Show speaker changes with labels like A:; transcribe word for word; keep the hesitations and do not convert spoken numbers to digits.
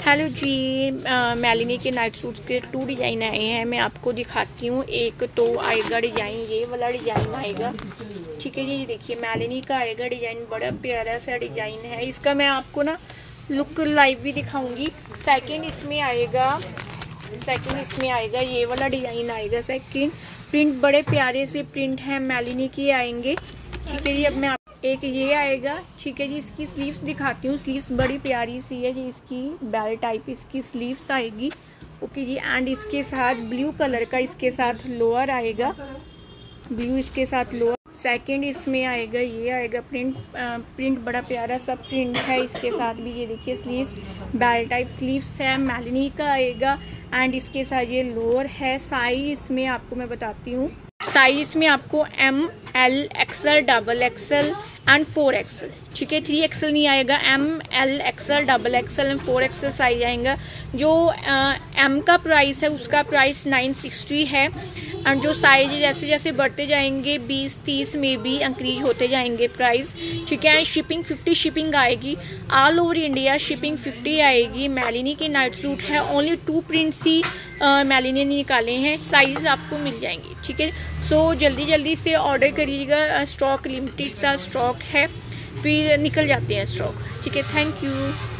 A: Hello जी, मैलिनी के night suits के टू डिज़ाइन आए हैं। मैं आपको दिखाती हूँ। एक तो आएगा डिज़ाइन, ये वाला डिज़ाइन आएगा, ठीक है जी। ये देखिए मैलिनी का आएगा डिज़ाइन, बड़ा प्यारा सा डिज़ाइन है। इसका मैं आपको ना लुक लाइव भी दिखाऊंगी। सेकंड इसमें आएगा सेकंड इसमें आएगा ये वाला डिज़ाइन आएगा। सेकंड प्रिंट बड़े प्यारे से प्रिंट है, मैलिनी के आएंगे, ठीक है जी। अब मैं एक ये आएगा, ठीक है जी। इसकी स्लीव्स दिखाती हूँ। स्लीव्स बड़ी प्यारी सी है जी, इसकी बेल टाइप इसकी स्लीव्स आएगी, ओके जी। एंड इसके साथ ब्लू कलर का इसके साथ लोअर आएगा, ब्लू इसके साथ लोअर। सेकंड इसमें आएगा ये आएगा प्रिंट आ, प्रिंट बड़ा प्यारा सा प्रिंट है इसके साथ भी। ये देखिए स्लीव्स बेल टाइप स्लीव्स है, मैलिनी का आएगा। एंड इसके साथ ये लोअर है। साइज इसमें आपको मैं बताती हूँ। साइज में आपको M L XL double XL and four XL, ठीक है। थ्री एक्सएल नहीं आएगा। M L XL double XL and four XL size आएगा। जो एम का प्राइस है उसका प्राइस नाइन सिक्सटी है। एंड जो साइज जैसे जैसे बढ़ते जाएंगे बीस तीस में भी इंक्रीज होते जाएंगे प्राइस, ठीक है। शिपिंग फिफ्टी शिपिंग आएगी, all over India shipping fifty आएगी। मैलिनी के नाइट सूट है, ओनली टू प्रिंट्स ही मैलिनी ने निकाले हैं, साइज आपको मिल जाएंगे, ठीक है। सो जल्दी जल्दी से ऑर्डर करिएगा, स्टॉक लिमिटेड सा स्टॉक है, फिर निकल जाते हैं स्टॉक, ठीक है। Thank you.